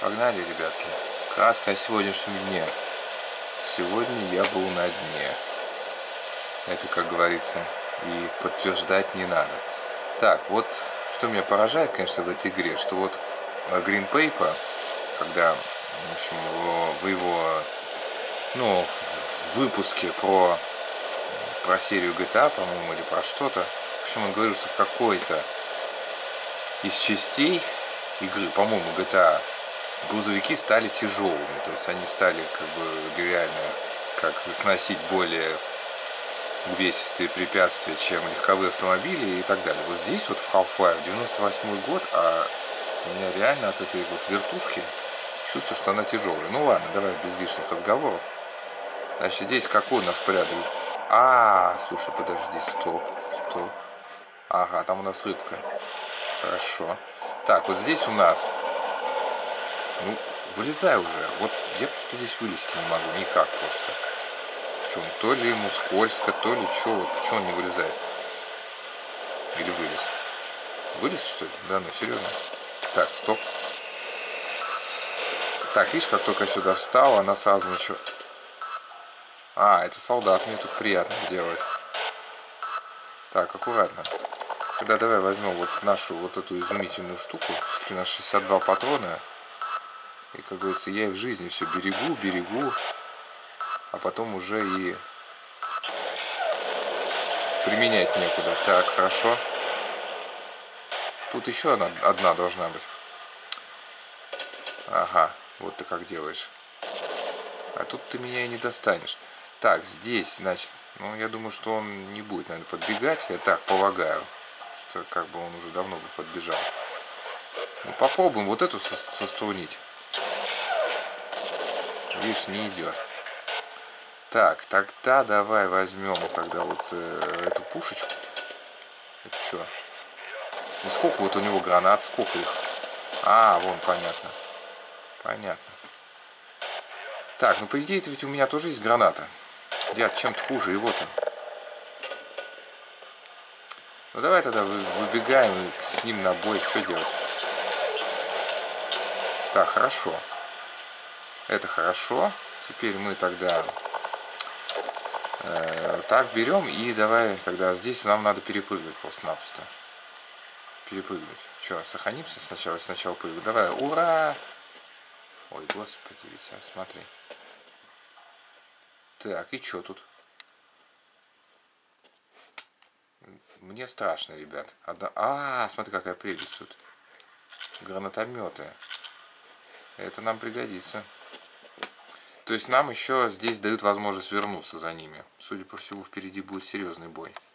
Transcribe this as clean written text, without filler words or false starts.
Погнали, ребятки. Кратко о сегодняшнем дне. Сегодня я был на дне. Это, как говорится, и подтверждать не надо. Так, вот что меня поражает, конечно, в этой игре, что вот Green Paper, когда, в общем, в его, выпуске про серию GTA, по-моему, или про что-то, в общем, он говорил, что в какой-то из частей игры, по-моему, GTA, грузовики стали тяжелыми, то есть они стали как бы реально сносить более увесистые препятствия, чем легковые автомобили и так далее. Вот здесь вот в Half-Life 98 год, а у меня реально от этой вот вертушки чувство, что она тяжелая. Ну ладно, давай без лишних разговоров. Значит, здесь какой у нас порядок? Слушай, подожди, стоп. Ага, там у нас рыбка. Хорошо. Так, вот здесь у нас... вылезай уже. Вот я что-то здесь вылезти не могу, никак просто. Что он, то ли ему скользко, то ли что, вот почему он не вылезает? Или вылез? Вылез, что ли? Да, ну серьезно. Так, стоп. Так, видишь, как только я сюда встал, она сразу начала... это солдат мне тут приятно делает. Так, аккуратно. Тогда давай возьмем вот нашу вот эту изумительную штуку. У нас 62 патрона. И, как говорится, я в жизни все берегу. А потом уже и применять некуда. Так, хорошо. Тут еще одна должна быть. Ага, вот ты как делаешь. А тут ты меня и не достанешь. Так, здесь, значит, я думаю, что он не будет, наверное, подбегать. Я так полагаю, что как бы он уже давно бы подбежал. Попробуем вот эту сострунить. Видишь, не идет. Так, тогда давай возьмем тогда вот эту пушечку. Это что? Сколько вот у него гранат, сколько их? Вон, понятно. Понятно. Так, по идее, это ведь у меня тоже есть граната. Я чем-то хуже его-то. Давай тогда выбегаем с ним на бой. Что делать? Так, хорошо. Это хорошо. Теперь мы тогда так берем и давай тогда здесь нам надо перепрыгивать просто-напросто. Перепрыгнуть. Что, сохранимся сначала прыгаю. Давай, ура! Ой, господи, ведь, смотри. Так, и что тут? Мне страшно, ребят. Смотри, какая прелесть тут. Гранатометы. Это нам пригодится. То есть нам еще здесь дают возможность вернуться за ними. Судя по всему, впереди будет серьезный бой.